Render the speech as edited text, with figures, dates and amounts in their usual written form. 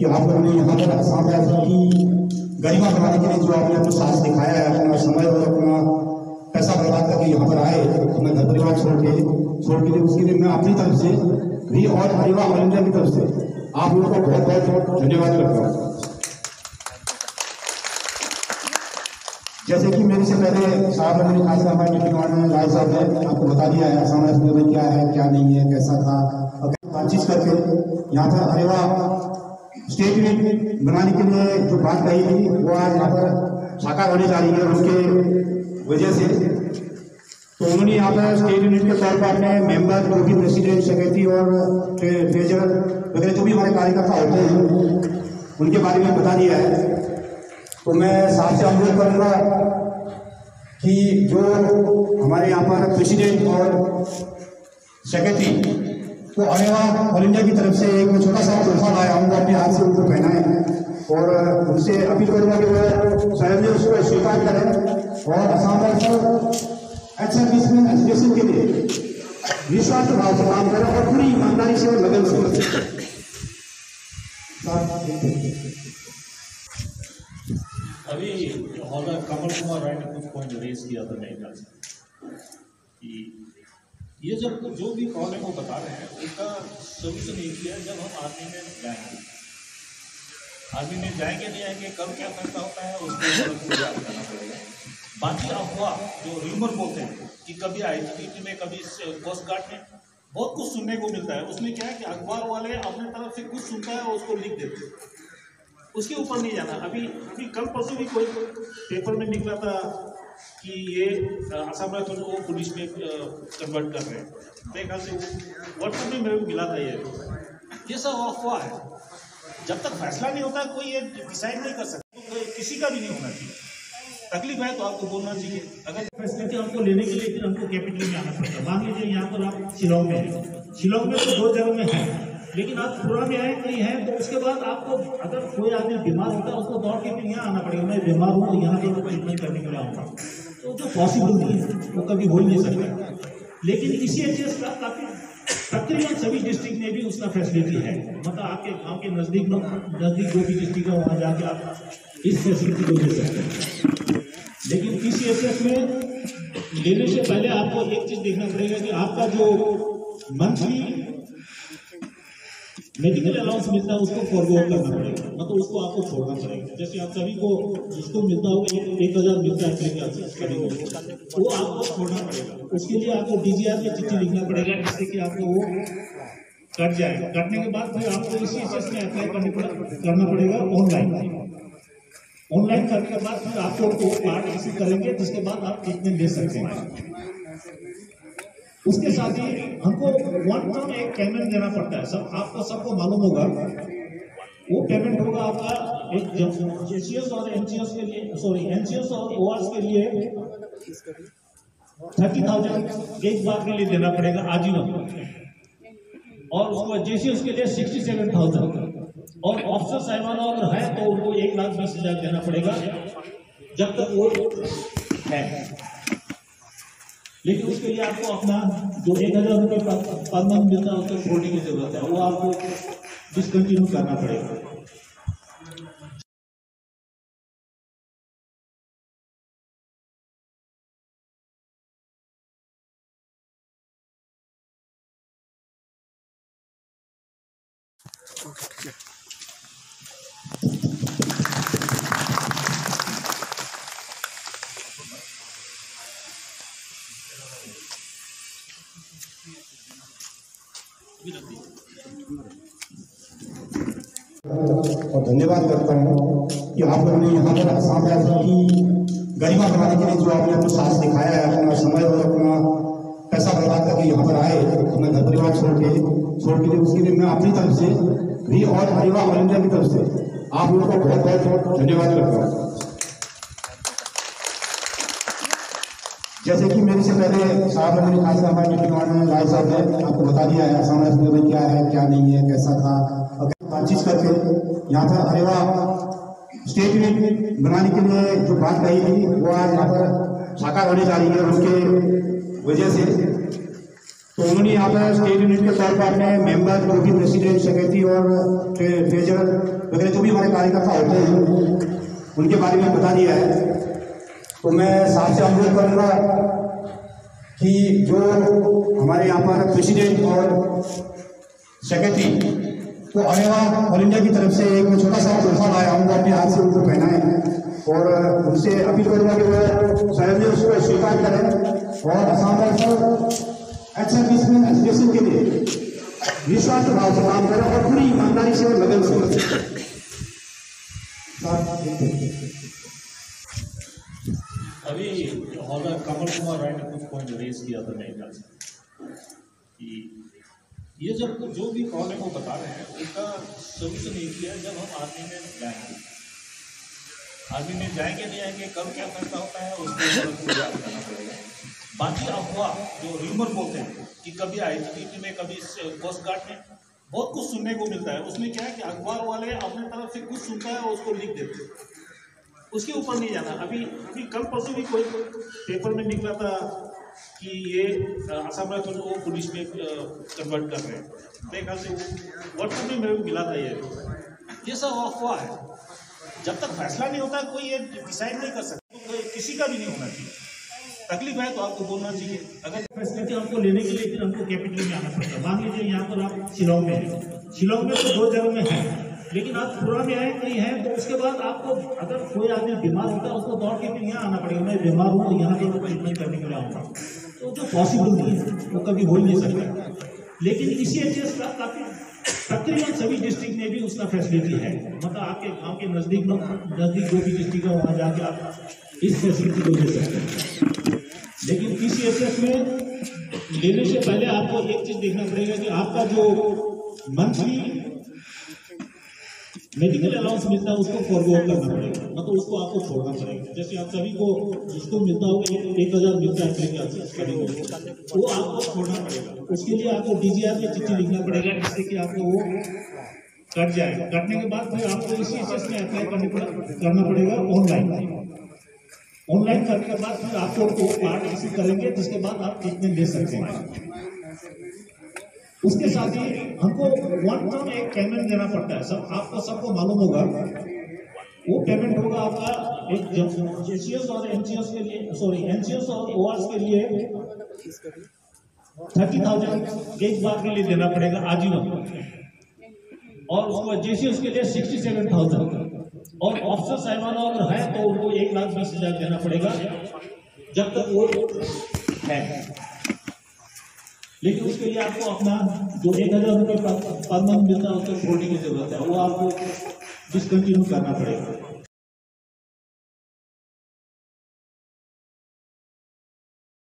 कि आप लोगों ने यहाँ पर आसाम राइफल की गरिमा बढ़ाने के लिए जो आपने अपना साहस दिखाया है, अपना समय और अपना पैसा बर्बाद करके यहाँ पर आए, अपना घर परिवार छोड़ के उसके लिए मैं अपनी तरफ से भी और हरिवा ऑल इंडिया की तरफ से आप लोगों को बहुत बहुत धन्यवाद करता हूँ। जैसे कि मेरे से पहले साहब लोगों ने कहा, हमारे डिप्टी कमांडेंट राय साहब ने आपको बता दिया है आसाम राइफल में क्या है क्या नहीं है, कैसा था, और बातचीत करके यहाँ पर हरिवा स्टेट यूनिट बनाने के लिए जो बात कही थी वो आज यहाँ पर साकार होने जा रही है उनके वजह से। तो उन्होंने यहाँ पर स्टेट यूनिट के तौर पर अपने मेंबर जो भी प्रेसिडेंट, सेक्रेटरी और ट्रेजरर वगैरह जो भी हमारे कार्यकर्ता होते हैं उनके बारे में बता दिया है। तो मैं साहब से अनुरोध करूँगा कि जो हमारे यहाँ पर प्रेसिडेंट और सेक्रेटरी तो हरिवा ऑल इंडिया की तरफ से एक छोटा सा तोहफा लाया हूँ, अपने हाथ से उनको पहनाएं और उनसे अपील करूँगा कि वो शायद उसको स्वीकार करें और आसाम राइफल एक्स-सर्विसमैन एजुकेशन के लिए निस्वार्थ भाव से काम करें और पूरी ईमानदारी से और लगन से। अभी हॉलर कमल कुमार राय ने कुछ पॉइंट रेज किया था मेरे ख्याल से कि ये जब जो भी प्रॉब्लम वो बता रहे हैं उसका सोल्यूशन एक ही है, जब हम आर्मी में जाएंगे नहीं आएंगे, कब क्या फैसला होता है उसको करना पड़ेगा। बाकी अफवाह जो र्यूमर बोलते हैं कि कभी IGP में कभी कोस्ट गार्ड में बहुत कुछ सुनने को मिलता है, उसमें क्या है कि अखबार वाले अपने तरफ से कुछ सुनता है और उसको लिख देते हैं, उसके ऊपर नहीं जाना। अभी कल परसों भी कोई पेपर में निकला था कि ये आसाम राइफल को पुलिस में कन्वर्ट कर रहे हैं, मेरे ख्याल से व्हाट्सएप में मेरे को मिला था। ये सब अफवाह है, जब तक फैसला नहीं होता कोई ये डिसाइड नहीं कर सकता, तो किसी का भी नहीं होना चाहिए। तकलीफ है तो आपको बोलना चाहिए। अगर फैसिलिटी हमको लेने के लिए फिर हमको कैपिटल में आना पड़ता है। मान लीजिए यहाँ पर आप शिलोंग में हैं, शिलोंग में तो 2 जगह में है, लेकिन आप पूरा में आए कहीं है तो उसके बाद आपको अगर कोई आदमी बीमार होता है उसको दौड़ के फिर यहाँ आना पड़ेगा, मैं बीमार हूँ तो यहाँ पर ट्रीटमेंट करने के लिए आऊँगा, तो जो पॉसिबल नहीं है वो कभी हो ही नहीं सकता। लेकिन इसी एचएस का काफ़ी तकरीबन सभी डिस्ट्रिक्ट में भी उसका फैसिलिटी है, मतलब आपके गांव के नज़दीक जो भी डिस्ट्रिक्ट है वहाँ जाके आप इस फैसिलिटी को ले सकते हैं। लेकिन PCSF में लेने से पहले आपको एक चीज़ देखना पड़ेगा कि आपका जो मंथली मेडिकल अलाउंस मिलता है उसको फॉरवर्ड करना पड़ेगा, मतलब उसको आपको छोड़ना पड़ेगा। जैसे आप सभी को जिसको मिलता होगा 1000 मिलता है सभी को, वो आपको छोड़ना पड़ेगा। उसके लिए आपको DGR में चिट्ठी लिखना पड़ेगा जिससे कि आपको वो कट जाए। कटने के बाद फिर आपको इसी एचएस में अप्लाई करना पड़ेगा ऑनलाइन करने के बाद फिर आपको कार्ड इश्यू करेंगे, जिसके बाद आप ट्रीटमेंट ले सकते हैं। उसके साथ ही हमको वन टाइम एक पेमेंट देना पड़ता है, आपको सबको मालूम होगा। वो पेमेंट होगा आपका एक JCS और NCS के लिए, सॉरी NCS और ORs के लिए 30,000 एक बार के लिए देना पड़ेगा आजीवन, और उसको JCS के लिए 67,000, और ऑफिसर साहिबान अगर है तो उनको 1,20,000 देना पड़ेगा जब तक वो है। लेकिन उसके लिए आपको अपना जो 1,000 रुपये पर मंथ मिलता है उसको छोड़ने की जरूरत है, वो आपको डिसकंटिन्यू करना पड़ेगा। और धन्यवाद करता हूँ कि आप लोगों ने यहाँ पर आसाम राइफल की गरिमा बढ़ाने के लिए जो आपने अपना साहस दिखाया है, अपना समय और अपना पैसा बर्बाद करके यहाँ पर आए, अपना घर परिवार छोड़ के उसके लिए मैं अपनी तरफ से भी और हरिवा ऑल इंडिया की तरफ से आप लोगों को बहुत बहुत धन्यवाद करता हूँ। जैसे कि मेरे से पहले साहब लोगों ने कहा, हमारे डिप्टी कमांडेंट राय साहब ने आपको बता दिया है आसाम राइफल में क्या है क्या नहीं है, कैसा था, और बातचीत करके यहाँ पर हरिवा स्टेट यूनिट बनाने के लिए जो बात कही थी वो आज यहाँ पर साकार होने जा रही है उनके वजह से। तो उन्होंने यहाँ पर स्टेट यूनिट के तौर पर अपने मेंबर जो भी प्रेसिडेंट सेक्रेटरी और ट्रेजरर वगैरह जो भी हमारे कार्यकर्ता होते हैं उनके बारे में बता दिया है। तो मैं साहब से अनुरोध करूँगा कि जो हमारे यहाँ पर प्रेसिडेंट और सेक्रेटरी तो अरेवा ऑल इंडिया की तरफ से एक छोटा सा तोहफा लाया हूँ, अपने हाथ से उनको पहनाएं और उनसे अपील करूँगा कि वो शायद उसको स्वीकार करें और असम राइफल सर्विस में एजुकेशन के लिए निस्वार्थ भाव से काम करें और पूरी ईमानदारी से और लगन से करें। अभी हॉलर कमल कुमार राय ने कुछ पॉइंट रेज किया था मेरे ख्याल से कि ये जब जो भी कॉल है वो बता रहे हैं उसका सोल्यूशन एक ही है, जब हम आर्मी में जाएंगे नहीं आएंगे कब क्या फैसला होता है उसको याद करना पड़ेगा। बाकी अफवाह जो र्यूमर बोलते हैं कि कभी आईटीबीपी में कभी कोस्ट गार्ड में बहुत कुछ सुनने को मिलता है, उसमें क्या है कि अखबार वाले अपने तरफ से कुछ सुनता है और उसको लिख देते हैं, उसके ऊपर नहीं जाना। अभी कल परसों भी कोई पेपर में निकला था कि ये असम राइफल को पुलिस में कन्वर्ट कर रहे हैं, मेरे ख्याल से व्हाट्सएप में मेरे को मिला था। ये सब अफवाह है, जब तक फैसला नहीं होता कोई ये डिसाइड नहीं कर सकता, तो किसी का भी नहीं होना चाहिए। तकलीफ है तो आपको बोलना चाहिए। अगर फैसिलिटी हमको लेने के लिए फिर हमको कैपिटल में आना पड़ता है। मान लीजिए यहाँ पर आप शिलांग में हैं, शिलांग में तो 2 जगह में है, लेकिन आप पूरा में आए कहीं है तो उसके बाद आपको अगर कोई आदमी बीमार होता है उसको दौड़ के फिर यहाँ आना पड़ेगा। मैं बीमार हूँ तो यहाँ पर ट्रीटमेंट करने के लिए आऊँगा, तो जो पॉसिबल नहीं है वो कभी हो ही नहीं सकता। लेकिन इसी एचएस का काफ़ी तकरीबन सभी डिस्ट्रिक्ट में भी उसका फैसिलिटी है, मतलब आपके गाँव के नज़दीक जो भी डिस्ट्रिक्ट है वहाँ जाके आप इस फैसिलिटी को ले सकते हैं। लेकिन पीसीएसएफ में लेने से पहले आपको एक चीज देखना पड़ेगा कि आपका जो मंथली मेडिकल अलाउंस मिलता है उसको फॉरवर्ड करना पड़ेगा, मतलब उसको आपको छोड़ना पड़ेगा। जैसे आप सभी को जिसको मिलता होगा 1000 मिलता है वो आपको छोड़ना पड़ेगा। उसके लिए आपको डीजीआर में चिट्ठी लिखना पड़ेगा जिससे कि आपको वो कट जाएगा। कटने के बाद फिर आपको इसी में अप्लाई करना पड़ेगा ऑनलाइन करने के बाद फिर आपको कार्ड इशू करेंगे, जिसके बाद आप ट्रीटमेंट ले सकते हैं। उसके साथ ही हमको वन टाइम एक पेमेंट देना पड़ता है, सबको मालूम होगा। वो पेमेंट होगा आपका एक जेसीएस और एनसीएस के लिए, सॉरी एनसीएस और ओआरएस के लिए 30,000 एक बार के लिए देना पड़ेगा आजीवन, और उसको जेसीएस के लिए 67,000, और ऑफिसर साहिबान अगर है तो उनको 1,20,000 देना पड़ेगा जब तक वो है। लेकिन उसके लिए आपको अपना जो 1,000 रुपये पर मंथ मिलता है उसको छोड़ने की जरूरत है, वो आपको डिसकंटिन्यू करना पड़ेगा।